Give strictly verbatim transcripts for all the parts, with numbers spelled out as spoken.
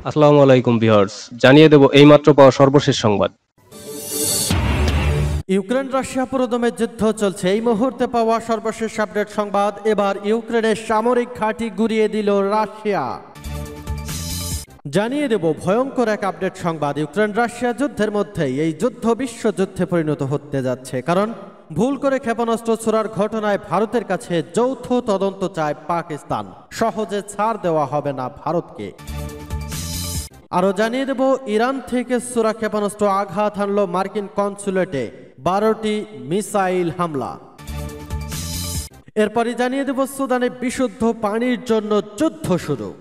আসসালামু আলাইকুম ভিউয়ার্স, জানিয়ে দেব এইমাত্র পাওয়া সর্বশেষ সংবাদ। ইউক্রেন রাশিয়া পুরোদমে যুদ্ধ চলছে। এই মুহূর্তে পাওয়া সর্বশেষ আপডেট সংবাদ। এবার ইউক্রেনের সামরিক ঘাঁটি গুঁড়িয়ে দিল রাশিয়া। জানিয়ে দেব ভয়ঙ্কর এক আপডেট সংবাদ। ইউক্রেন রাশিয়া যুদ্ধের মধ্যেই এই যুদ্ধ বিশ্বযুদ্ধে পরিণত হতে যাচ্ছে, কারণ ভুল করে ক্ষেপণাস্ত্র ছোড়ার ঘটনায় ভারতের কাছে যৌথ তদন্ত চায় পাকিস্তান। সহজে ছাড় দেওয়া হবে না ভারতকে। আরো জানিয়ে দেব ইরান থেকে ছোড়া ক্ষেপণাস্ত্র আঘাত হানল মার্কিন কনসুলেটে, বারোটি মিসাইল হামলা। এরপরই জানিয়ে দেব সুদানে বিশুদ্ধ পানির জন্য যুদ্ধ শুরু।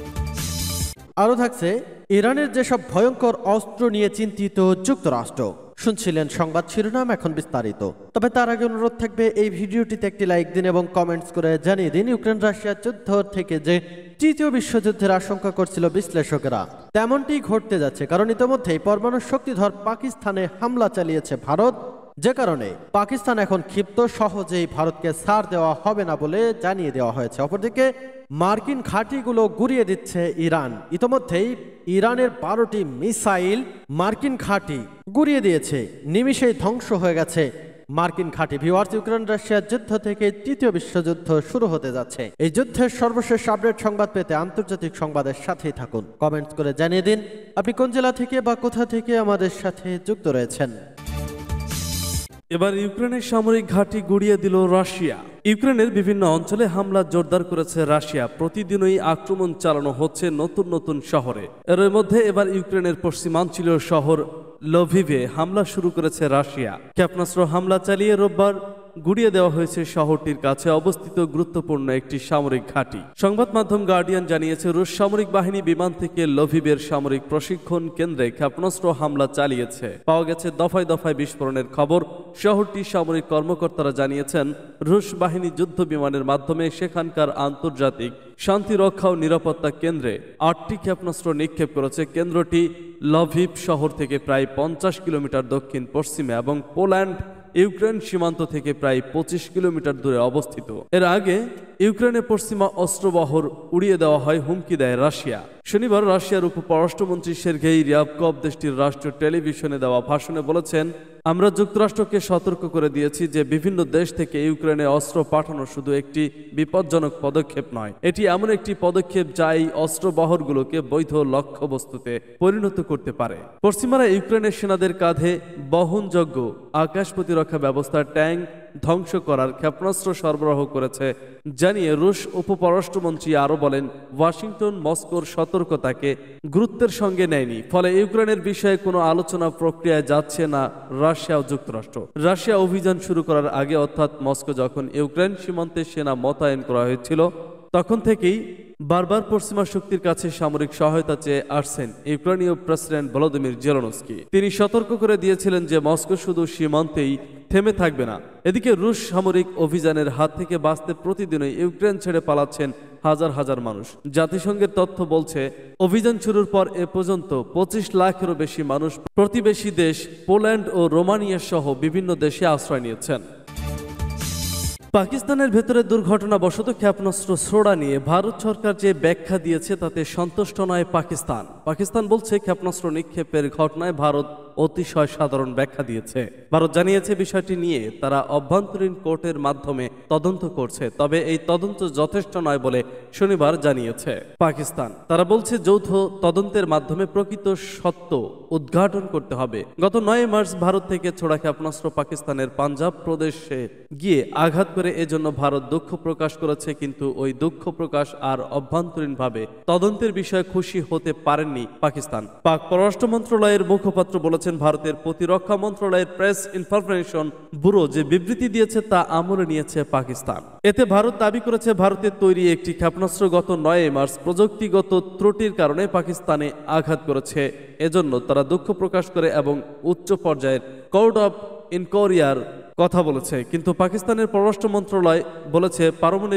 আরো থাকছে ইরানের যেসব ভয়ঙ্কর অস্ত্র নিয়ে চিন্তিত যুক্তরাষ্ট্র। শুনছিলেন সংবাদ শিরোনাম, এখন বিস্তারিত। তবে তার আগে অনুরোধ থাকবে এই ভিডিওটিতে একটি লাইক দিন এবং কমেন্টস করে জানিয়ে দিন ইউক্রেন রাশিয়া যুদ্ধ থেকে যে তৃতীয় বিশ্বযুদ্ধের আশঙ্কা করছিল বিশ্লেষকেরা, তেমনটি ঘটতে যাচ্ছে। কারণ ইতিমধ্যেই পরমাণু শক্তিধর পাকিস্তানে হামলা চালিয়েছে ভারত, যে কারণে পাকিস্তান এখন ক্ষিপ্ত। সহজেই ভারতকে ছাড় দেওয়া হবে না বলে জানিয়ে দেওয়া হয়েছে। অপরদিকে মার্কিন ঘাঁটিগুলো গুঁড়িয়ে দিচ্ছে ইরান। ইতিমধ্যেই ইরানের বারোটি মিসাইল মার্কিন ঘাঁটি গুঁড়িয়ে দিয়েছে, নিমিষেই ধ্বংস হয়ে গেছে মার্কিন ঘাঁটি। ভিউয়ার্স, ইউক্রেন রাশিয়ার যুদ্ধ থেকে তৃতীয় বিশ্বযুদ্ধ শুরু হতে যাচ্ছে। এই যুদ্ধের সর্বশেষ আপডেট সংবাদ পেতে আন্তর্জাতিক সংবাদের সাথেই থাকুন। কমেন্টস করে জানিয়ে দিন আপনি কোন জেলা থেকে বা কোথা থেকে আমাদের সাথে যুক্ত রয়েছেন। এবার ইউক্রেনের সামরিক ঘাঁটি গুঁড়িয়ে দিল রাশিয়া। ইউক্রেনের বিভিন্ন অঞ্চলে হামলা জোরদার করেছে রাশিয়া। প্রতিদিনই আক্রমণ চালানো হচ্ছে নতুন নতুন শহরে। এর মধ্যে এবার ইউক্রেনের পশ্চিমাঞ্চলীয় শহর লভিভে হামলা শুরু করেছে রাশিয়া। ক্ষেপণাস্ত্র হামলা চালিয়ে রোববার গুঁড়িয়ে দেওয়া হয়েছে শহরটির কাছে অবস্থিত গুরুত্বপূর্ণ একটি সামরিক ঘাঁটি। সংবাদ মাধ্যম গার্ডিয়ান জানিয়েছে, রুশ সামরিক বাহিনী বিমান থেকে লভিভের সামরিক প্রশিক্ষণ কেন্দ্রে ক্ষেপণাস্ত্র হামলা চালিয়েছে। পাওয়া গেছে দফায় দফায় বিস্ফোরণের খবর। শহরটির সামরিক কর্মকর্তারা জানিয়েছেন, রুশ বাহিনী যুদ্ধ বিমানের মাধ্যমে সেখানকার আন্তর্জাতিক শান্তি রক্ষা ও নিরাপত্তা কেন্দ্রে আটটি ক্ষেপণাস্ত্র নিক্ষেপ করেছে। কেন্দ্রটি লভিভ শহর থেকে প্রায় পঞ্চাশ কিলোমিটার দক্ষিণ পশ্চিমে এবং পোল্যান্ড ইউক্রেন সীমান্ত থেকে প্রায় পঁচিশ কিলোমিটার দূরে অবস্থিত। এর আগে ইউক্রেনের পশ্চিমা অস্ত্রবহর উড়িয়ে দেওয়া হয় হুমকি দেয় রাশিয়া। শনিবার রাশিয়ার উপপররাষ্ট্রমন্ত্রী সের্গেই রিয়াবকভ দেশটির রাষ্ট্রীয় টেলিভিশনে দেওয়া ভাষণে বলেছেন, আমরা যুক্তরাষ্ট্রকে সতর্ক করে দিয়েছি যে বিভিন্ন দেশ থেকে ইউক্রেনে অস্ত্র পাঠানো শুধু একটি বিপজ্জনক পদক্ষেপ নয়, এটি এমন একটি পদক্ষেপ যা এই অস্ত্রবহরগুলোকে বৈধ লক্ষ্যবস্তুতে পরিণত করতে পারে। পশ্চিমারা ইউক্রেনের সেনাদের কাঁধে বহনযোগ্য আকাশ প্রতিরক্ষা ব্যবস্থা, ট্যাঙ্ক ধ্বংস করার ক্ষেপণাস্ত্র সরবরাহ করেছে জানিয়ে রুশ উপপররাষ্ট্রমন্ত্রী আরও বলেন, ওয়াশিংটন মস্কোর সতর্কতাকে গুরুত্বের সঙ্গে নেয়নি, ফলে ইউক্রেনের বিষয়ে কোনো আলোচনা প্রক্রিয়ায় যাচ্ছে না রাশিয়া ও যুক্তরাষ্ট্র। রাশিয়া অভিযান শুরু করার আগে, অর্থাৎ মস্কো যখন ইউক্রেন সীমান্তে সেনা মোতায়েন করা হয়েছিল, তখন থেকেই বারবার পশ্চিমা শক্তির কাছে সামরিক সহায়তা চেয়ে আসছেন ইউক্রেনীয় প্রেসিডেন্ট ভলোদিমির জেলেনস্কি। তিনি সতর্ক করে দিয়েছিলেন যে মস্কো শুধু সীমান্তেই থেমে থাকবে না। এদিকে রুশ সামরিক অভিযানের হাত থেকে বাঁচতে প্রতিদিনই ইউক্রেন ছেড়ে পালাচ্ছেন হাজার হাজার মানুষ। জাতিসংঘের তথ্য বলছে, অভিযান শুরুর পর এ পর্যন্ত পঁচিশ লাখেরও বেশি মানুষ প্রতিবেশী দেশ পোল্যান্ড ও রোমানিয়া সহ বিভিন্ন দেশে আশ্রয় নিয়েছেন। পাকিস্তানের ভেতরে দুর্ঘটনাবশত ক্ষেপণাস্ত্র ছোড়া নিয়ে ভারত সরকার যে ব্যাখ্যা দিয়েছে তাতে সন্তুষ্ট নয় পাকিস্তান। পাকিস্তান বলছে, ক্ষেপণাস্ত্র নিক্ষেপের ঘটনায় ভারত অতিশয় সাধারণ ব্যাখ্যা দিয়েছে। ভারত জানিয়েছে বিষয়টি নিয়ে তারা অভ্যন্তরীণ কোর্টের মাধ্যমে তদন্ত করছে, তবে এই তদন্ত যথেষ্ট নয় বলে শনিবার জানিয়েছে পাকিস্তান। তারা বলছে, যৌথ তদন্তের মাধ্যমে প্রকৃত সত্য উদ্ঘাটন করতে হবে। গত নয় মার্চ ভারত থেকে ছোড়া ক্ষেপণাস্ত্র পাকিস্তানের পাঞ্জাব প্রদেশে গিয়ে আঘাত করে, এজন্য ভারত দুঃখ প্রকাশ করেছে, কিন্তু ওই দুঃখ প্রকাশ আর অভ্যন্তরীণভাবে তদন্তের বিষয়ে খুশি হতে পারেননি পাকিস্তান। পাক পররাষ্ট্র মন্ত্রণালয়ের মুখপাত্র বলেছেন, ভারতের প্রতিরক্ষা মন্ত্রণালয়ের প্রেস ইনফরমেশন ব্যুরো যে বিবৃতি দিয়েছে তা আমলে নিয়েছে পাকিস্তান। এতে ভারত দাবি করেছে, ভারতের তৈরি একটি ক্ষেপণাস্ত্র গত নয় মার্চ প্রযুক্তিগত ত্রুটির কারণে পাকিস্তানে আঘাত করেছে। এজন্য তারা দুঃখ প্রকাশ করে এবং উচ্চ পর্যায়ের কোর্ট অফ ইনকোয়ারির কথা বলেছে। কিন্তু পাকিস্তানের পররাষ্ট্র মন্ত্রণালয় বলেছে, পারমাণবিক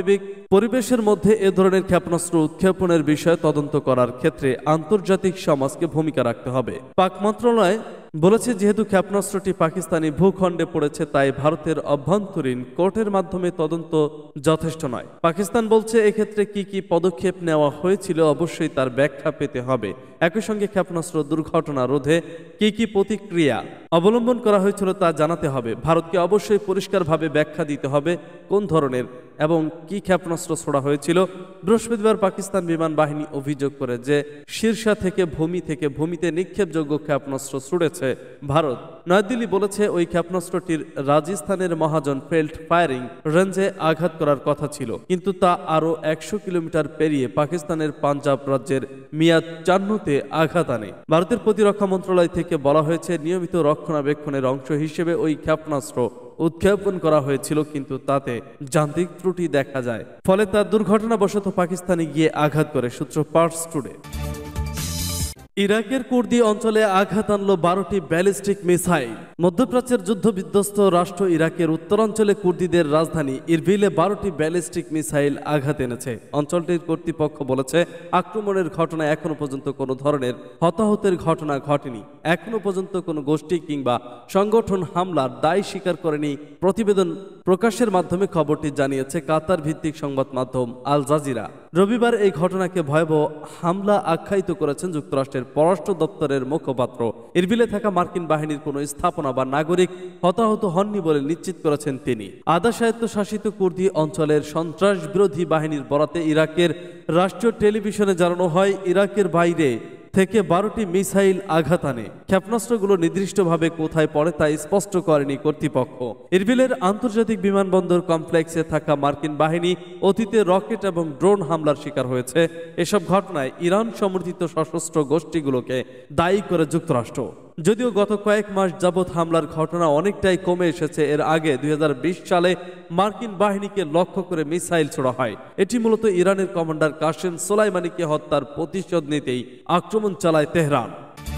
পরিবেশের মধ্যে এ ধরনের ক্ষেপণাস্ত্র উৎক্ষেপণের বিষয়ে তদন্ত করার ক্ষেত্রে আন্তর্জাতিক সমাজকে ভূমিকা রাখতে হবে। পাক মন্ত্রণালয় বলেছে, যেহেতু ক্ষেপণাস্ত্রটি পাকিস্তানি ভূখণ্ডে পড়েছে তাই ভারতের অভ্যন্তরীণ কোর্টের মাধ্যমে তদন্ত যথেষ্ট নয়। পাকিস্তান বলছে এক্ষেত্রে কি কি পদক্ষেপ নেওয়া হয়েছিল অবশ্যই তার ব্যাখ্যা পেতে হবে। একই সঙ্গে ক্ষেপণাস্ত্র দুর্ঘটনা রোধে কি কি প্রতিক্রিয়া অবলম্বন করা হয়েছিল তা জানাতে হবে। ভারতকে অবশ্যই পরিষ্কারভাবে ব্যাখ্যা দিতে হবে কোন ধরনের এবং কি ক্ষেপণাস্ত্র ছোড়া হয়েছিল। বৃহস্পতিবার পাকিস্তান বিমান বাহিনী অভিযোগ করে যে শীর্ষা থেকে ভূমি থেকে ভূমিতে নিক্ষেপযোগ্য ক্ষেপণাস্ত্র ছুড়েছে ভারত। নয়াদিল্লি বলেছে ওই ক্ষেপণাস্ত্রটির রাজস্থানের মহাজন ফিল্ড ফায়ারিং রেঞ্জে আঘাত করার কথা ছিল, কিন্তু তা আরও একশো কিলোমিটার পেরিয়ে পাকিস্তানের পাঞ্জাব রাজ্যের মিয়াদ চান্নুতে আঘাত আনে। ভারতের প্রতিরক্ষা মন্ত্রণালয় থেকে বলা হয়েছে নিয়মিত রক্ষণাবেক্ষণের অংশ হিসেবে ওই ক্ষেপণাস্ত্র উৎক্ষেপণ করা হয়েছিল, কিন্তু তাতে যান্ত্রিক ত্রুটি দেখা যায়, ফলে তার দুর্ঘটনাবশত পাকিস্তানে গিয়ে আঘাত করে। সূত্র পার্স টুডে। ইরাকের কুর্দি অঞ্চলে আঘাত আনল বারোটি ব্যালিস্টিক মিসাইল। মধ্যপ্রাচ্যের যুদ্ধ বিধ্বস্ত রাষ্ট্র ইরাকের উত্তরাঞ্চলে কুর্দিদের রাজধানী ইরবিলে বারোটি ব্যালিস্টিক মিসাইল আঘাত এনেছে। অঞ্চলটির কর্তৃপক্ষ বলেছে আক্রমণের ঘটনায় এখনো পর্যন্ত কোনো ধরনের হতাহতের ঘটনা ঘটেনি। এখনো পর্যন্ত কোনো গোষ্ঠী কিংবা সংগঠন হামলার দায় স্বীকার করেনি। প্রতিবেদন প্রকাশের মাধ্যমে খবরটি জানিয়েছে কাতার ভিত্তিক সংবাদ মাধ্যম আল জাজিরা। রবিবার এই ঘটনাকে ভয়াবহ হামলা আখ্যায়িত করেছেন যুক্তরাষ্ট্রের পররাষ্ট্র দপ্তরের মুখপাত্র। ইরবিলে থাকা মার্কিন বাহিনীর কোনো স্থাপনা বা নাগরিক হতাহত হননি বলে নিশ্চিত করেছেন তিনি। আধা স্বায়ত্তশাসিত কুর্দি অঞ্চলের সন্ত্রাস বিরোধী বাহিনীর বরাতে ইরাকের রাষ্ট্রীয় টেলিভিশনে জানানো হয় ইরাকের বাইরে থেকে বারোটি মিসাইল আঘাত আনে। ক্ষেপণাস্ত্রগুলো নির্দিষ্টভাবে কোথায় পড়ে তা স্পষ্ট করেনি কর্তৃপক্ষ। ইরবিলের আন্তর্জাতিক বিমানবন্দর কমপ্লেক্সে থাকা মার্কিন বাহিনী অতীতে রকেট এবং ড্রোন হামলার শিকার হয়েছে। এসব ঘটনায় ইরান সমর্থিত সশস্ত্র গোষ্ঠীগুলোকে দায়ী করে যুক্তরাষ্ট্র। যদিও গত কয়েক মাস যাবৎ হামলার ঘটনা অনেকটাই কমে এসেছে। এর আগে দুই হাজার বিশ সালে মার্কিন বাহিনীকে লক্ষ্য করে মিসাইল ছোড়া হয়। এটি মূলত ইরানের কমান্ডার কাসেম সোলাইমানিকে হত্যার প্রতিশোধ নিতেই আক্রমণ চালায় তেহরান।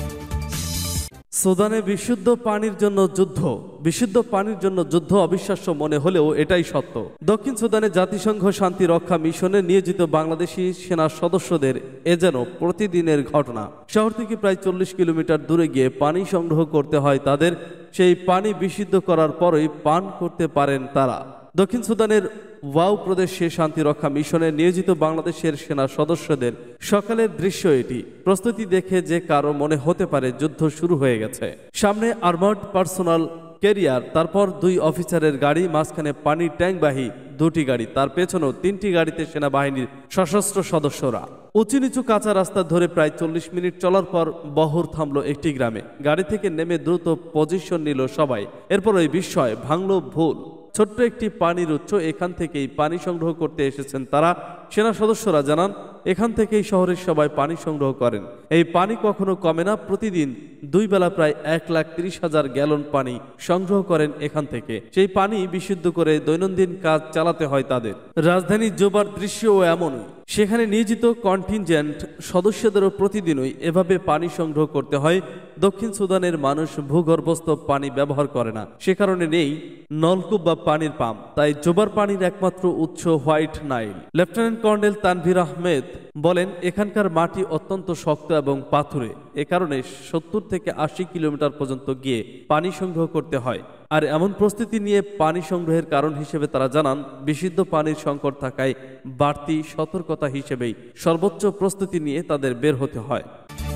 সুদানে বিশুদ্ধ পানির জন্য যুদ্ধ। বিশুদ্ধ পানির জন্য যুদ্ধ অবিশ্বাস্য মনে হলেও এটাই সত্য। দক্ষিণ সুদানে জাতিসংঘ শান্তি রক্ষা মিশনে নিয়োজিত বাংলাদেশি সেনা সদস্যদের এ যেন প্রতিদিনের ঘটনা। শহর থেকে প্রায় চল্লিশ কিলোমিটার দূরে গিয়ে পানি সংগ্রহ করতে হয় তাদের। সেই পানি বিশুদ্ধ করার পরই পান করতে পারেন তারা। দক্ষিণ সুদানের ওয়াও প্রদেশে শান্তিরক্ষা মিশনে নিয়োজিত বাংলাদেশের সেনা সদস্যদের সকালের দৃশ্য এটি। প্রস্তুতি দেখে যে কারো মনে হতে পারে যুদ্ধ শুরু হয়ে গেছে। সামনে আর্মার্ড পার্সোনাল ক্যারিয়ার, তারপর দুই অফিসারের গাড়ি, মাঝখানে পানির ট্যাঙ্কবাহী দুটি গাড়ি, তার পেছনেও তিনটি গাড়িতে সেনাবাহিনীর সশস্ত্র সদস্যরা। উঁচু নিচু কাঁচা রাস্তা ধরে প্রায় চল্লিশ মিনিট চলার পর বহর থামলো একটি গ্রামে। গাড়ি থেকে নেমে দ্রুত পজিশন নিল সবাই। এরপর ওই বিস্ময় ভাঙল ভুল। ছোট্ট একটি পানির উৎস, এখান থেকেই পানি সংগ্রহ করতে এসেছেন তারা। সেনা সদস্যরা জানান এখান থেকেই শহরের সবাই পানি সংগ্রহ করেন। এই পানি কখনো কমে না। প্রতিদিন দুই বেলা প্রায় এক লাখ তিরিশ হাজার গ্যালন পানি সংগ্রহ করেন এখান থেকে। সেই পানি বিশুদ্ধ করে দৈনন্দিন কাজ চালাতে হয় তাদের। রাজধানী জোবার দৃশ্যও এমনই। সেখানে নিয়োজিত কন্টিনজেন্ট সদস্যদেরও প্রতিদিনই এভাবে পানি সংগ্রহ করতে হয়। দক্ষিণ সুদানের মানুষ ভূগর্ভস্থ পানি ব্যবহার করে না, সে কারণে নেই নলকূপ বা পানির পাম্প। তাই জোবার পানির একমাত্র উৎস White Nile. Lieutenant colonel Tanvir Ahmed বলেন এখানকার মাটি অত্যন্ত শক্ত এবং পাথুরে। এ কারণে সত্তর থেকে আশি কিলোমিটার পর্যন্ত গিয়ে পানি সংগ্রহ করতে হয়। আর এমন প্রস্তুতি নিয়ে পানি সংগ্রহের কারণ হিসেবে তারা জানান বিশুদ্ধ পানির সংকট থাকায় বাড়তি সতর্কতা হিসেবেই সর্বোচ্চ প্রস্তুতি নিয়ে তাদের বের হতে হয়।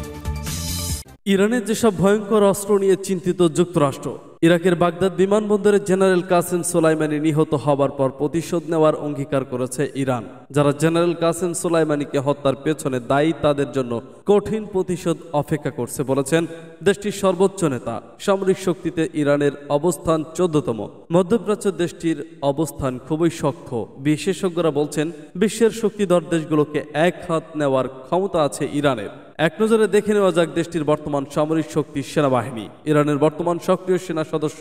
ইরানের যেসব ভয়ঙ্কর অস্ত্র নিয়ে চিন্তিত যুক্তরাষ্ট্র। ইরাকের বাগদাদ বিমানবন্দরে জেনারেল কাসেম সোলাইমানি নিহত হবার পর প্রতিশোধ নেওয়ার অঙ্গীকার করেছে ইরান। যারা জেনারেল কাসেম সোলাইমানিকে হত্যার পেছনে দায়ী তাদের জন্য কঠিন প্রতিশোধ অপেক্ষা করছে বলেছেন দেশটির সর্বোচ্চ নেতা। সামরিক শক্তিতে ইরানের অবস্থান চোদ্দতম। মধ্যপ্রাচ্য দেশটির অবস্থান খুবই শক্ত। বিশেষজ্ঞরা বলছেন বিশ্বের শক্তিধর দেশগুলোকে এক হাত নেওয়ার ক্ষমতা আছে ইরানের। এক নজরে দেখে নেওয়া যাক দেশটির বর্তমান সামরিক শক্তি সেনাবাহিনী। ইরানের বর্তমান সক্রিয় সেনা সদস্য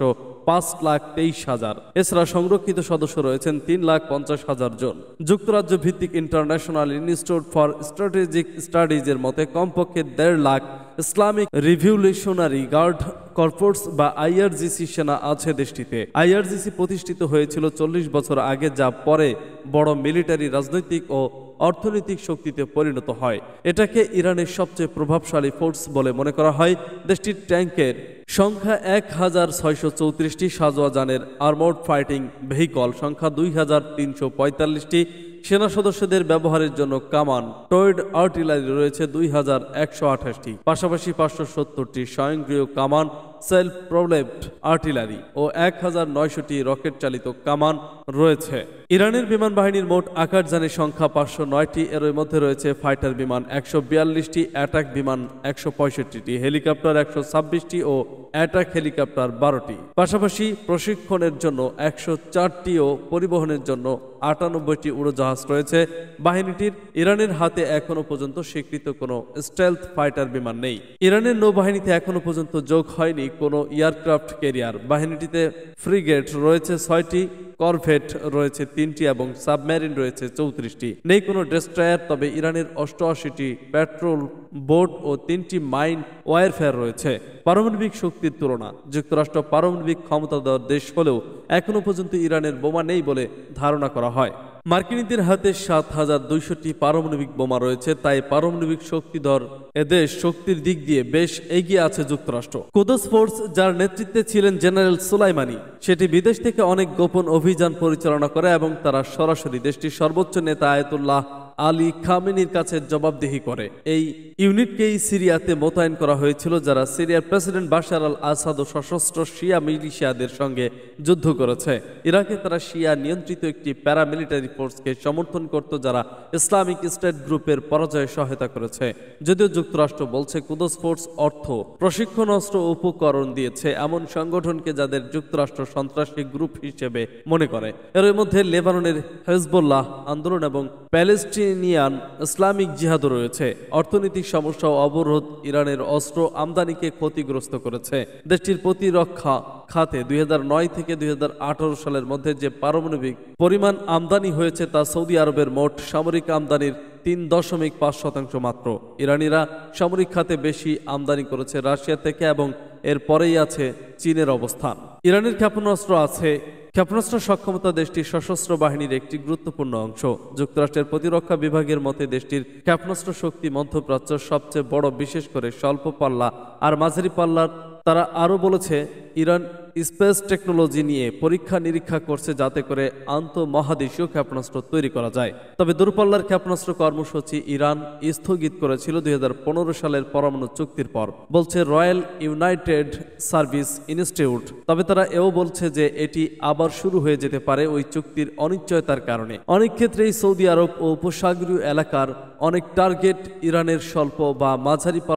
পাঁচ লাখ তেইশ হাজার। এছাড়া সংরক্ষিত সদস্য রয়েছেন তিন লাখ পঞ্চাশ হাজার জন। যুক্তরাজ্য ভিত্তিক ইন্টারন্যাশনাল ইনস্টিটিউট ফর স্ট্র্যাটেজিক স্টাডিজের মতে কমপক্ষে দেড় lakh Islamic revolutionary guard corps বা আইআরজিসি সেনা আছে দেশটিতে। আইআরজিসি প্রতিষ্ঠিত হয়েছিল চল্লিশ বছর আগে, যা পরে বড় মিলিটারি, রাজনৈতিক ও অর্থনৈতিক শক্তিতে পরিণত হয়। এটাকে ইরানের সবচেয়ে প্রভাবশালী ফোর্স বলে মনে করা হয়। দেশটির ট্যাঙ্কের সংখ্যা এক হাজার ছয়শো চৌত্রিশটি, সাজোয়া যানের আর্মোর্ড ফাইটিং ভেহিকল সংখ্যা দুই হাজার তিনশো পঁয়তাল্লিশটি, সেনা সদস্যদের ব্যবহারের জন্য কামান টয়েড আর্টিলারি রয়েছে দুই হাজার একশো আঠাশটি, পাশাপাশি পাঁচশো সত্তরটি স্বয়ংক্রিয় কামান, সেলফ প্রোপেলড আর্টিলারি ও এক হাজার নয়শোটি রকেট চালিত কামান রয়েছে। ইরানের বিমান বাহিনীর মোট আকাশযানের সংখ্যা পাঁচশো নয়টি, এর মধ্যে রয়েছে ফাইটার বিমান একশো বিয়াল্লিশটি, অ্যাটাক বিমান একশো পঁয়ষট্টিটি, হেলিকপ্টার একশো ছাব্বিশটি ও অ্যাটাক হেলিকপ্টার বারোটি। পাশাপাশি প্রশিক্ষণের জন্য একশো চারটি ও পরিবহনের জন্য আটানব্বইটি উড়োজাহাজ রয়েছে বাহিনীটির। ইরানের হাতে এখনো পর্যন্ত স্বীকৃত কোনো স্টেলথ ফাইটার বিমান নেই। ইরানের নৌবাহিনীতে এখনো পর্যন্ত যোগ হয়নি কোনো এয়ারক্রাফট ক্যারিয়ার। বাহিনীটিতে ফ্রিগেট রয়েছে ছয়টি, করভেট রয়েছে তিনটি এবং সাবমেরিন রয়েছে চৌত্রিশটি। নেই কোনো ডেস্ট্রয়ার, তবে ইরানের অষ্টআশিটি পেট্রোল বোট ও তিনটি মাইন ওয়ারফেয়ার রয়েছে। পারমাণবিক শক্তির তুলনা, যুক্তরাষ্ট্র পারমাণবিক ক্ষমতাধর দেশ হলেও এখনো পর্যন্ত ইরানের বোমা নেই বলে ধারণা করা হয়। মার্কিনীদের হাতে সাত হাজার দুইশোটি পারমাণবিক বোমা রয়েছে, তাই পারমাণবিক শক্তিধর এদেশ শক্তির দিক দিয়ে বেশ এগিয়ে আছে যুক্তরাষ্ট্র। কুদস ফোর্স, যার নেতৃত্বে ছিলেন জেনারেল সুলাইমানি, সেটি বিদেশ থেকে অনেক গোপন অভিযান পরিচালনা করে এবং তারা সরাসরি দেশটির সর্বোচ্চ নেতা আয়াতুল্লাহ আলী খামেনির কাছে জবাবদিহি করে। এই ইউনিটকেই সিরিয়াতে মোতায়েন করা হয়েছিল, যারা সিরিয়ার প্রেসিডেন্ট বাশার আল আসাদ ও সশস্ত্র শিয়া মিলিশিয়াদের সঙ্গে যুদ্ধ করেছে। ইরাকে তারা শিয়া নিয়ন্ত্রিত একটি প্যারামিলিটারি ফোর্সকে সমর্থন করত, যারা ইসলামিক স্টেট গ্রুপের পরাজয়ে সহায়তা করেছে। যদিও যুক্তরাষ্ট্র বলছে কুদস ফোর্স অর্থ, প্রশিক্ষণ, অস্ত্র ও উপকরণ দিয়েছে এমন সংগঠনকে যাদের যুক্তরাষ্ট্র সন্ত্রাসী গ্রুপ হিসেবে মনে করে। এর মধ্যে লেবাননের হেজবুল্লাহ আন্দোলন এবং প্যালেস্টিনিয়ান ইসলামিক জিহাদও রয়েছে। অর্থনৈতিক সমস্যা ও অবরোধ ইরানের অস্ত্র আমদানিকে ক্ষতিগ্রস্ত করেছে। দেশটির প্রতিরক্ষা খাতে দুই হাজার নয় থেকে দুই হাজার আঠারো সালের মধ্যে যে পারমাণবিক পরিমাণ আমদানি হয়েছে তা সৌদি আরবের মোট সামরিক আমদানির তিন দশমিক পাঁচ শতাংশ মাত্র। ইরানিরা সামরিক খাতে বেশি আমদানি করেছে রাশিয়া থেকে এবং এর পরেই আছে চীনের অবস্থান। ইরানের ক্ষেপণাস্ত্র আছে। ক্ষেপণাস্ত্র সক্ষমতা দেশটির সশস্ত্র বাহিনীর একটি গুরুত্বপূর্ণ অংশ। যুক্তরাষ্ট্রের প্রতিরক্ষা বিভাগের মতে দেশটির ক্ষেপণাস্ত্র শক্তি মধ্যপ্রাচ্যের সবচেয়ে বড়, বিশেষ করে স্বল্প পাল্লা আর মাঝারি পাল্লার। তারা আরও বলেছে ইরান স্পেস টেকনোলজি নিয়ে পরীক্ষা নিরীক্ষা করছে যাতে করে আন্তঃমহাদেশীয় ক্ষেপণাস্ত্র তৈরি করা যায়। তবে দূরপাল্লার ক্ষেপণাস্ত্র কর্মসূচি ইরান স্থগিত করেছিল দুই হাজার পনেরো সালের পরমাণু চুক্তির পর, বলছে রয়্যাল ইউনাইটেড সার্ভিস ইনস্টিটিউট। তবে তারা এও বলছে যে এটি আবার শুরু হয়ে যেতে পারে ওই চুক্তির অনিশ্চয়তার কারণে। অনেক ক্ষেত্রেই সৌদি আরব ও উপসাগরীয় এলাকার অনেক টার্গেট ইরানের স্বল্প বা মাঝারি